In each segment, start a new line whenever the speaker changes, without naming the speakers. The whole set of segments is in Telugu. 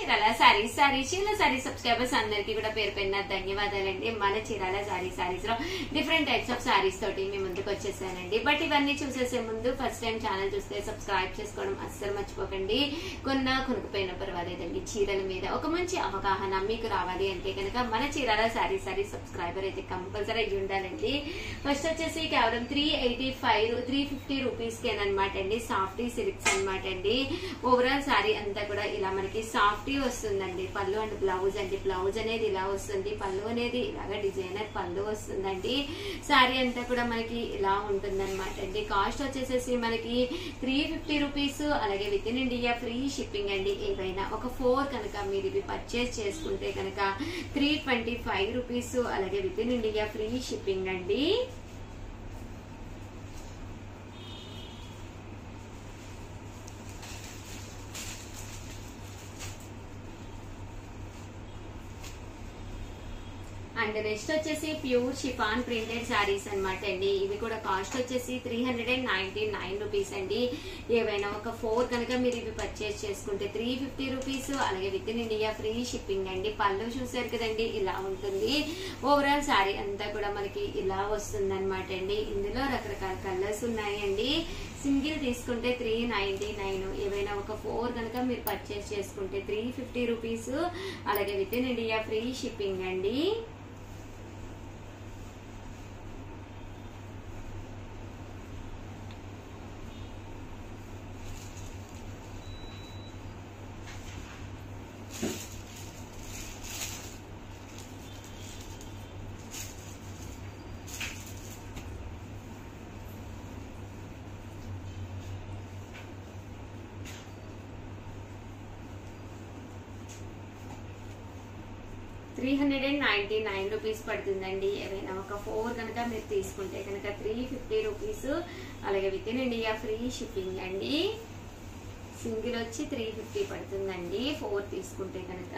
చీరాల సారీస్ సబ్స్క్రైబర్స్ అందరికీ కూడా పేరు పైన ధన్యవాదాలండి. మన చీరాల సారీస్ లో డిఫరెంట్ టైప్స్ ఆఫ్ సారీస్ తోటి మీ ముందుకు వచ్చేసానండి. బట్ ఇవన్నీ చూసేసే ముందు ఫస్ట్ టైం ఛానల్ చూస్తే సబ్స్క్రైబ్ చేసుకోవడం అస్సలు మర్చిపోకండి. కొనుక్కుపోయిన పర్వాలేదండి. చీరల మీద ఒక మంచి అవగాహన మీకు రావాలి అంటే కనుక మన చీరాల సారీస్ సబ్స్క్రైబర్ అయితే కంపల్సరీ అయ్యి ఉండాలండి. ఫస్ట్ వచ్చేసి కేవలం 350 రూపీస్ కేనమాట అండి. సాఫ్టీ సిల్క్స్ అనమాట అండి. ఓవరాల్ సారీ అంతా కూడా ఇలా మనకి సాఫ్టీ వస్తుందండి. పళ్ళు అండ్ బ్లౌజ్ అండి. బ్లౌజ్ అనేది ఇలా వస్తుంది, పళ్ళు అనేది ఇలాగా డిజైనర్ పళ్ళు వస్తుందండి. సారీ అంతా కూడా మనకి ఇలా ఉంటుందన్నమాట అండి. కాస్ట్ వచ్చేసేసి మనకి 350 రూపీస్. అలాగే within India free shipping అండి. ఏవైనా ఒక 4 కనుక మీరు ఇవి పర్చేస్ చేసుకుంటే కనుక 325 రూపీస్. అలాగే within India free shipping అండి. అండ్ నెక్స్ట్ వచ్చేసి ప్యూర్ షిఫాన్ ప్రింటెడ్ సారీస్ అనమాట అండి. ఇవి కూడా కాస్ట్ వచ్చేసి 399 రూపీస్ అండి. ఏవైనా ఒక 4 కనుక మీరు ఇవి పర్చేస్ చేసుకుంటే 350 రూపీస్. అలాగే within India free shipping అండి. పళ్ళు చూసారు కదండి, ఇలా ఉంటుంది. ఓవరాల్ సారీ అంతా కూడా మనకి ఇలా వస్తుంది అనమాట అండి. ఇందులో రకరకాల కలర్స్ ఉన్నాయండి. సింగిల్ తీసుకుంటే 399. ఏవైనా ఒక 4 కనుక మీరు పర్చేస్ చేసుకుంటే 350 రూపీస్. అలాగే within India free shipping అండి. $399 రూపీస్ పడుతుందండి. ఏవైనా ఒక 4 కనుక మీరు తీసుకుంటే కనుక 350 రూపీస్. అలాగే within India free shipping అండి. సింగిల్ వచ్చి 350 పడుతుందండి 4 తీసుకుంటే కనుక.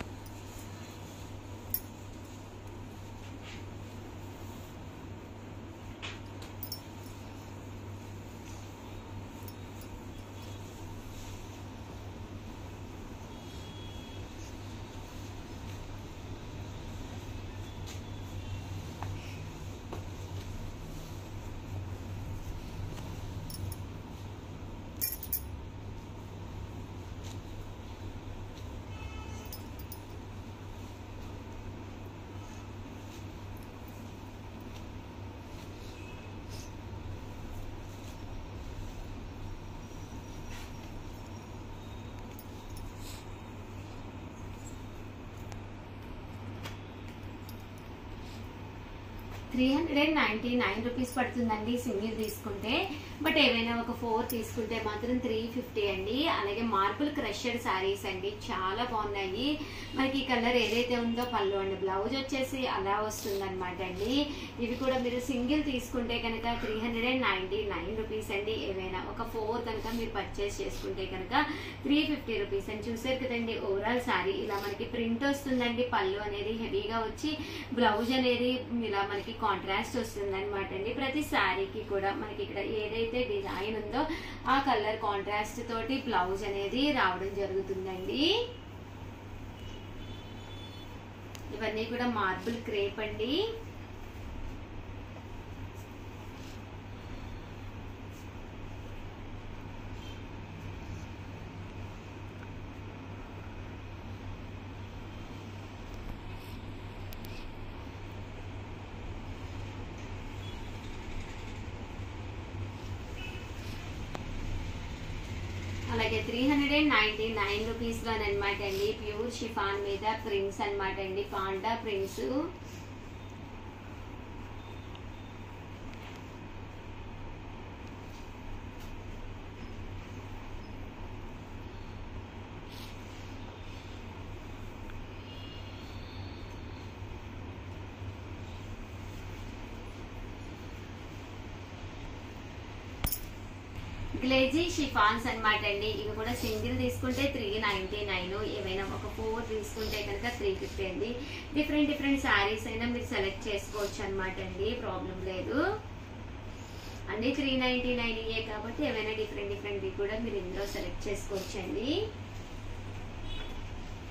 $399 రూపీస్ పడుతుందండి సింగిల్ తీసుకుంటే. బట్ ఏవైనా ఒక 4 తీసుకుంటే మాత్రం 350 అండి. అలాగే మార్బుల్ క్రషెడ్ సారీస్ అండి, చాలా బాగున్నాయి. మనకి ఈ కలర్ ఏదైతే ఉందో పళ్ళు అండ్ బ్లౌజ్ వచ్చేసి అలా వస్తుంది అనమాట అండి. ఇవి కూడా మీరు సింగిల్ తీసుకుంటే కనుక 399 రూపీస్ అండి. ఏవైనా ఒక 4 కనుక మీరు పర్చేస్ చేసుకుంటే కనుక 350 రూపీస్ అని. చూసారు కదండి ఓవరాల్ సారీ ఇలా మనకి ప్రింట్ వస్తుందండి. పళ్ళు అనేది హెవీగా వచ్చి బ్లౌజ్ అనేది ఇలా మనకి కాంట్రాస్ట్ వస్తుంది అనమాట అండి. ప్రతి శారీకి కూడా మనకి ఇక్కడ ఏదైతే డిజైన్ ఉందో ఆ కలర్ కాంట్రాస్ట్ తోటి బ్లౌజ్ అనేది రావడం జరుగుతుందండి. ఇవన్నీ కూడా మార్బుల్ క్రేప్ అండి. అలాగే 399 రూపీస్ లోనమాట అండి. ప్యూర్ షిఫాన్ మీద ప్రింట్స్ అనమాట అండి. Panda prints. గ్లేజీ షిఫాన్స్ అనమాట అండి. ఇవి కూడా సింగిల్ తీసుకుంటే 399. ఏవైనా ఒక 4 తీసుకుంటే కనుక 350 అండి. డిఫరెంట్ శారీస్ అయినా మీరు సెలెక్ట్ చేసుకోవచ్చు అనమాట అండి, ప్రాబ్లం లేదు. అన్ని 399 కాబట్టి ఏమైనా డిఫరెంట్ కూడా మీరు ఇందులో సెలెక్ట్ చేసుకోవచ్చండి.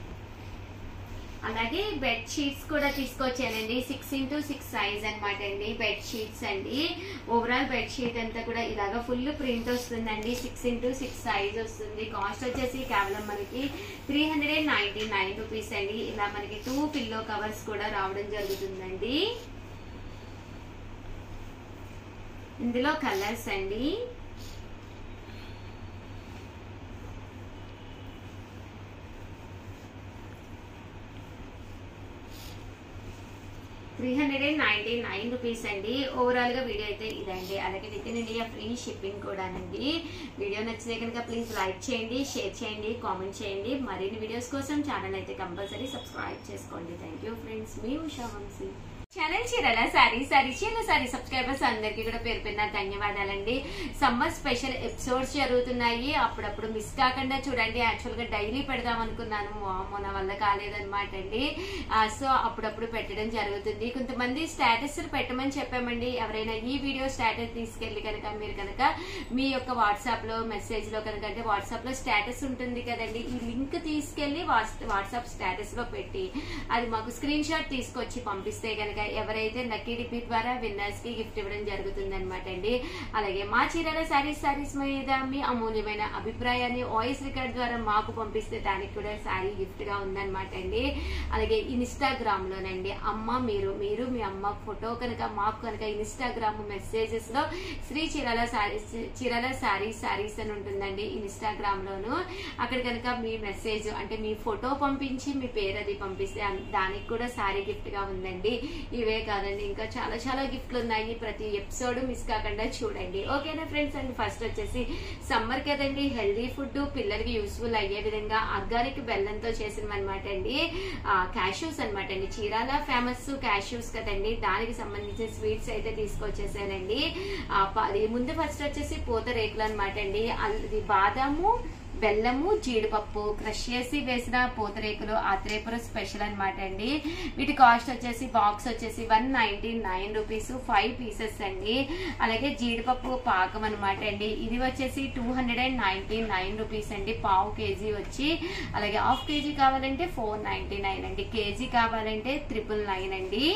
అలాగే బెడ్ షీట్స్ కూడా తీసుకొచ్చానండి. 6x6 సైజ్ అనమాట అండి బెడ్ షీట్స్ అండి. ఓవరాల్ బెడ్ షీట్ అంతా కూడా ఇలాగా ఫుల్ ప్రింట్ వస్తుందండి. 6x6 సైజ్ వస్తుంది. కాస్ట్ వచ్చేసి కేవలం మనకి 399 రూపీస్ అండి. ఇలా మనకి 2 పిల్లో కవర్స్ కూడా రావడం జరుగుతుందండి. ఇందులో కలర్స్ అండి. ₹399 అండి. ఓవరాల్ గా వీడియో అయితే ఇదండి. అలాగే within India free shipping కూడానండి. వీడియో నచ్చితే కనుక ప్లీజ్ లైక్ చేయండి, షేర్ చేయండి, కామెంట్ చేయండి. మరిన్ని వీడియోస్ కోసం ఛానల్ అయితే కంపల్సరీ సబ్స్క్రైబ్ చేసుకోండి. థ్యాంక్ యూ ఫ్రెండ్స్, మీ Usha Vamsi. Channel Chirala saree subscribers అందరికి కూడా పేరు పేరున ధన్యవాదాలండి. సమ్మర్ స్పెషల్ ఎపిసోడ్స్ జరుగుతున్నాయి, అప్పుడప్పుడు మిస్ కాకుండా చూడండి. యాక్చువల్ గా డైలీ పెడదాం అనుకున్నాను, నా వల్ల కాలేదన్నమాట అండి. సో అప్పుడప్పుడు పెట్టడం జరుగుతుంది. కొంతమంది స్టేటస్ పెట్టమని చెప్పామండి. ఎవరైనా ఈ వీడియో స్టేటస్ తీసుకెళ్లి కనుక మీరు కనుక మీ యొక్క వాట్సాప్ లో మెసేజ్ లో కనుక, అంటే వాట్సాప్ లో స్టేటస్ ఉంటుంది కదండి, ఈ లింక్ తీసుకెళ్లి వాట్సాప్ స్టేటస్ లో పెట్టి అది మాకు స్క్రీన్ షాట్ తీసుకొచ్చి పంపిస్తే కనుక ఎవరైతే లక్కీ డిపి ద్వారా విన్నర్స్ కి గిఫ్ట్ ఇవ్వడం జరుగుతుంది అనమాట అండి. అలాగే మా చీరాల సారీస్ మీద మీ అమూల్యమైన అభిప్రాయాన్ని వాయిస్ రికార్డ్ ద్వారా మాకు పంపిస్తే దానికి కూడా సారీ గిఫ్ట్ గా ఉందన్నమాట అండి. అలాగే ఇన్స్టాగ్రామ్ లోనండి అమ్మ మీరు మీ అమ్మ ఫోటో కనుక మాకు కనుక ఇన్స్టాగ్రామ్ మెసేజెస్ లో శ్రీ చీరాల సారీస్ అని ఉంటుందండి ఇన్స్టాగ్రామ్ లోను. అక్కడ కనుక మీ మెసేజ్ అంటే మీ ఫోటో పంపించి మీ పేరు అది పంపిస్తే దానికి కూడా సారీ గిఫ్ట్ గా ఉందండి. ఇవే కాదండి, ఇంకా చాలా గిఫ్ట్లు ఉన్నాయి. ప్రతి ఎపిసోడ్ మిస్ కాకుండా చూడండి. ఓకేనా ఫ్రెండ్స్. అండ్ ఫస్ట్ వచ్చేసి సమ్మర్ కదండి, హెల్దీ ఫుడ్ పిల్లలకి యూస్ఫుల్ అయ్యే విధంగా ఆర్గానిక్ బెల్లంతో చేసినవన్నమాట అండి. క్యాష్యూస్ అనమాట అండి. చీరాల ఫేమస్ క్యాష్యూస్ కదండి, దానికి సంబంధించిన స్వీట్స్ అయితే తీసుకొచ్చేసానండి. ముందు ఫస్ట్ వచ్చేసి పూతరేకులు అనమాట అండి. అది బాదాము, బెల్లము, జీడిపప్పు క్రష్ చేసి వేసిన పూతరేకులు ఆత్రేపురం స్పెషల్ అనమాట అండి. వీటి కాస్ట్ వచ్చేసి బాక్స్ వచ్చేసి 199 రూపీస్, 5 పీసెస్ అండి. అలాగే జీడిపప్పు పాకం అనమాట అండి. ఇది వచ్చేసి 299 రూపీస్ అండి. పావు కేజీ వచ్చి, అలాగే హాఫ్ కేజీ కావాలంటే 499 అండి. కేజీ కావాలంటే 999 అండి.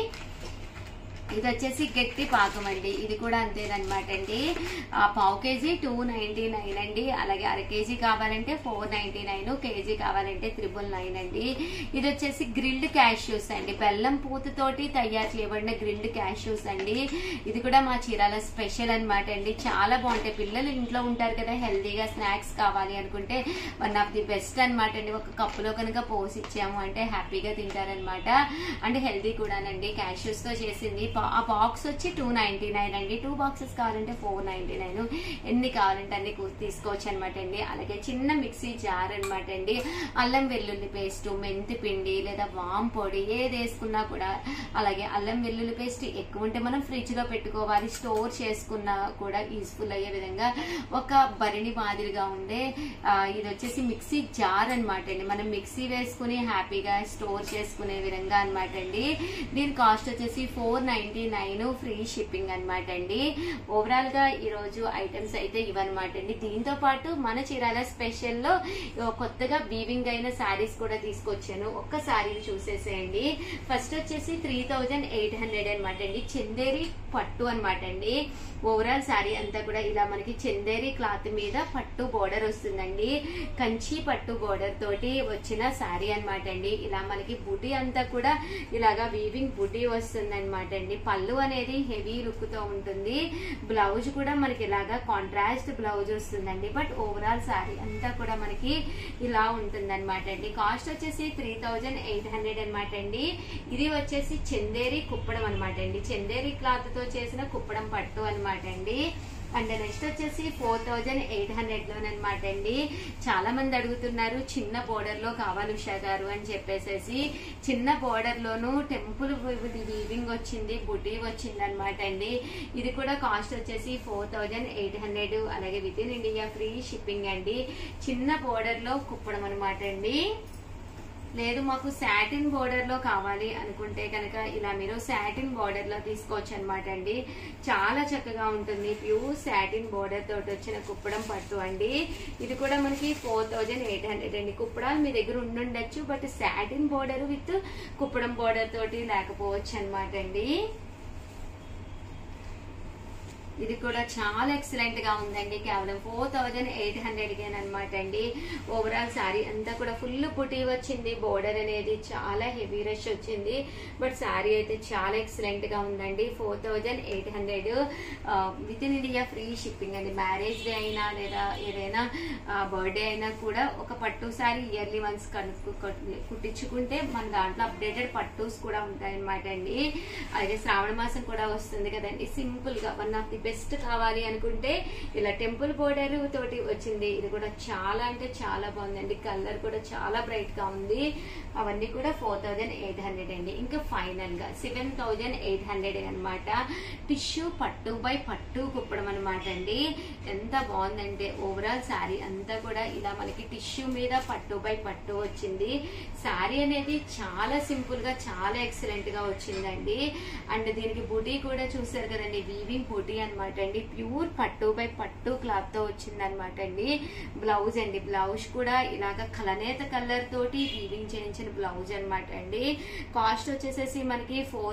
ఇది వచ్చేసి గట్టి పాకం అండి. ఇది కూడా అంతేనమాట అండి. పావు కేజీ 299 అండి. అలాగే అర కేజీ కావాలంటే 499, కేజీ కావాలంటే 999 అండి. ఇది వచ్చేసి గ్రిల్డ్ క్యాష్యూస్ అండి. బెల్లం పూతతోటి తయారు చేయబడిన గ్రిల్డ్ క్యాష్యూస్ అండి. ఇది కూడా మా చీరాల స్పెషల్ అనమాట అండి. చాలా బాగుంటాయి. పిల్లలు ఇంట్లో ఉంటారు కదా, హెల్దీగా స్నాక్స్ కావాలి అనుకుంటే వన్ ఆఫ్ ది బెస్ట్ అనమాట అండి. ఒక కప్పులో కనుక పోసి ఇచ్చాము అంటే హ్యాపీగా తింటారనమాట. అంటే హెల్దీ కూడానండి. క్యాష్యూస్ తో చేసింది. ఆ బాక్స్ వచ్చి 299 అండి. 2 బాక్సెస్ కావాలంటే 499. ఎన్ని కావాలంటే అన్ని తీసుకోవచ్చు అనమాట అండి. అలాగే చిన్న మిక్సీ జార్ అనమాట అండి. అల్లం వెల్లుల్లి పేస్ట్, మెంతి పిండి లేదా వామ్ పొడి ఏది వేసుకున్నా కూడా, అలాగే అల్లం వెల్లుల్లి పేస్ట్ ఎక్కువ ఉంటే మనం ఫ్రిడ్జ్ లో పెట్టుకోవాలి, స్టోర్ చేసుకున్నా కూడా యూస్ఫుల్ అయ్యే విధంగా ఒక బరిణి మాదిరిగా ఉండే ఇది వచ్చేసి మిక్సీ జార్ అనమాట అండి. మనం మిక్సీ వేసుకుని హ్యాపీగా స్టోర్ చేసుకునే విధంగా అనమాట అండి. దీని కాస్ట్ వచ్చేసి 499, ఫ్రీ షిప్పింగ్ అనమాట అండి. ఓవరాల్ గా ఈ రోజు ఐటమ్స్ అయితే ఇవన్నమాట అండి. దీంతో పాటు మన చీరాల స్పెషల్ లో కొత్తగా వీవింగ్ అయిన శారీస్ కూడా తీసుకొచ్చాను. ఒక్కసారి చూసేసేయండి. ఫస్ట్ వచ్చేసి 3800 అనమాట అండి. చందేరి పట్టు అనమాట అండి. ఓవరాల్ శారీ అంతా కూడా ఇలా మనకి చందేరి క్లాత్ మీద పట్టు బోర్డర్ వస్తుందండి. కంచి పట్టు బోర్డర్ తోటి వచ్చిన శారీ అనమాట అండి. ఇలా మనకి బుటీ అంతా కూడా ఇలాగా వీవింగ్ బుటీ వస్తుంది అనమాట అండి. పళ్ళు అనేది హెవీ లుక్ తో ఉంటుంది. బ్లౌజ్ కూడా మనకి ఇలాగా కాంట్రాస్ట్ బ్లౌజ్ వస్తుందండి. బట్ ఓవరాల్ శారీ అంతా కూడా మనకి ఇలా ఉంటుంది అనమాట అండి. కాస్ట్ వచ్చేసి 3800 అనమాట అండి. ఇది వచ్చేసి చందేరి కుప్పడం అనమాట అండి. చందేరి క్లాత్ తో చేసిన కుప్పడం పట్టు అనమాట అండి. అండ్ నెక్స్ట్ వచ్చేసి 4800 లోనమాట అండి. చాలా మంది అడుగుతున్నారు చిన్న బోర్డర్ లో కావాలి ఉషా గారు అని చెప్పేసి. చిన్న బోర్డర్ లోను టెంపుల్ వీవింగ్ వచ్చింది, బుటీ వచ్చింది అనమాట అండి. ఇది కూడా కాస్ట్ వచ్చేసి 4800, అలాగే within India free shipping అండి. చిన్న బోర్డర్ లో కుప్పడం అనమాట అండి. లేదు మాకు సాటిన్ బోర్డర్ లో కావాలి అనుకుంటే కనుక ఇలా మీరు సాటిన్ బోర్డర్ లో తీసుకోవచ్చు అనమాట అండి. చాలా చక్కగా ఉంటుంది. ప్యూర్ సాటిన్ బోర్డర్ తోటి వచ్చిన కుప్పడం పట్టు అండి. ఇది కూడా మనకి 4800 అండి. కుప్పడాలు మీ దగ్గర ఉండుండొచ్చు, బట్ సాటిన్ బోర్డర్ విత్ కుప్పడం బోర్డర్ తోటి లేకపోవచ్చు అనమాట అండి. ఇది కూడా చాలా ఎక్సలెంట్ గా ఉందండి. కేవలం 4800 అనమాట అండి. ఓవరాల్ సారీ అంతా కూడా ఫుల్ పుట్టి వచ్చింది. బోర్డర్ అనేది చాలా హెవీ రష్ వచ్చింది, బట్ సారీ అయితే చాలా ఎక్సలెంట్ గా ఉందండి. 4800 within India free shipping అండి. మ్యారేజ్ డే అయినా లేదా ఏదైనా బర్త్డే అయినా కూడా ఒక పట్టు సారీ ఇయర్లీ వన్స్ కుట్టించుకుంటే మన దాంట్లో అప్డేటెడ్ పట్టూస్ కూడా ఉంటాయన్నమాట అండి. అలాగే శ్రావణ మాసం కూడా వస్తుంది కదండి. సింపుల్ గా వన్ ఆఫ్ ది బెస్ట్ కావాలి అనుకుంటే ఇలా టెంపుల్ బోర్డర్ తోటి వచ్చింది. ఇది కూడా చాలా అంటే చాలా బాగుందండి. కలర్ కూడా చాలా బ్రైట్ గా ఉంది. అవన్నీ కూడా 4800 అండి. ఇంకా ఫైనల్ గా 7800 అనమాట. టిష్యూ పట్టు బై పట్టు కుప్పడం అనమాట అండి. ఎంత బాగుందంటే ఓవరాల్ సారీ అంతా కూడా ఇలా మనకి టిష్యూ మీద పట్టు బై పట్టు వచ్చింది. సారీ అనేది చాలా సింపుల్ గా చాలా ఎక్సలెంట్ గా వచ్చిందండి. అండ్ దీనికి బూటీ కూడా చూసారు కదండి, వీవింగ్ బూటీ అనమాట అండి. ప్యూర్ పట్టు బై పట్టు క్లాత్ తో వచ్చింది అనమాట అండి. బ్లౌజ్ అండి, బ్లౌజ్ కూడా ఇలాగ కలనేత కలర్ తోటి వీవింగ్ చేయించిన బ్లౌజ్ అనమాట అండి. కాస్ట్ వచ్చేసేసి మనకి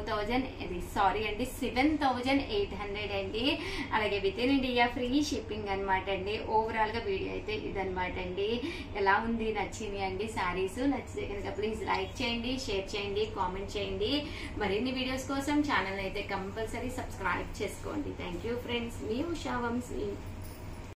7800 అండి. అలాగే within India free shipping అనమాట అండి. ఓవరాల్ గా వీడియో అయితే ఇదనమాట అండి. ఎలా ఉంది, నచ్చింది అండి సారీస్? నచ్చితే కనుక ప్లీజ్ లైక్ చేయండి, షేర్ చేయండి, కామెంట్ చేయండి. మరిన్ని వీడియోస్ కోసం ఛానల్ అయితే కంపల్సరీ సబ్స్క్రైబ్ చేసుకోండి. Thank you friends. మీ ఉషా వంశీ.